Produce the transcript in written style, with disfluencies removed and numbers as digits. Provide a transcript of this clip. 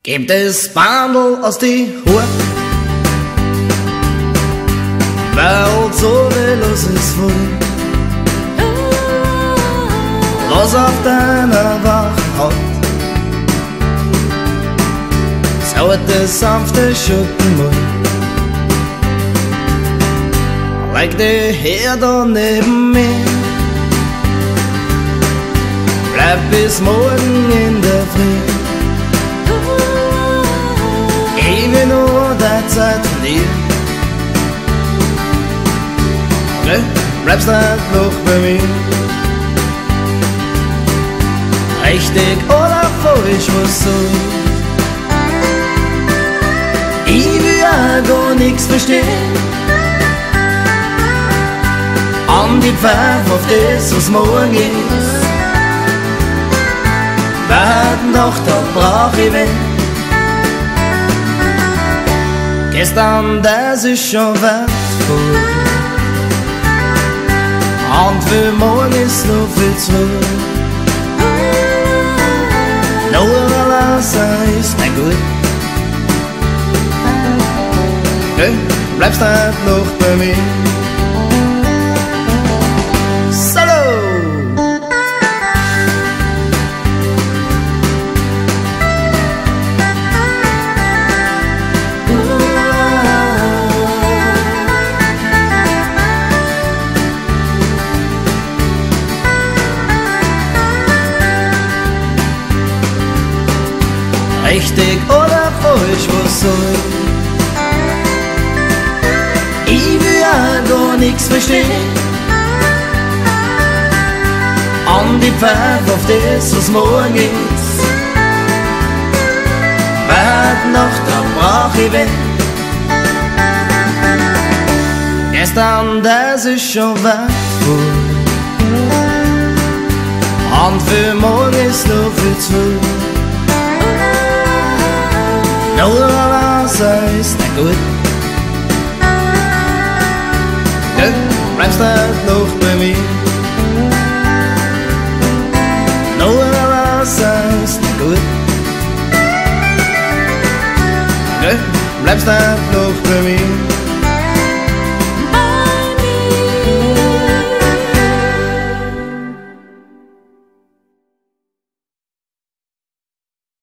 Gib das Bandel aus die Hut, weil so los ist wohl. Los auf deiner Wachhaut, sauert das sanfte Schuttenmund. Leg dich her da neben mir, bleib bis morgen in der Früh. Ich will nur der Zeit von dir. Du bleibst nicht noch bei mir. Richtig oder falsch, was so? Ich will ja gar nichts verstehen. An die Pfeife auf das, was morgen ist. Heute Nacht, da brauch ich wen. Gestern, das ist schon weit vor. Und für morgen ist noch viel zu früh. Nur allein ist nicht gut. Du bleibst halt noch bei mir. Richtig oder falsch, was soll? Ich will ja gar nichts verstehen. An die Pfeife auf das, was morgen ist. Heute Nacht, da brauch ich wen. Gestern, das ist schon weit vor. Und für morgen ist noch viel zu früh. Nur allein ist nicht gut. Du bleibst halt noch bei mir. Nur allein ist nicht gut. Du bleibst halt noch bei mir.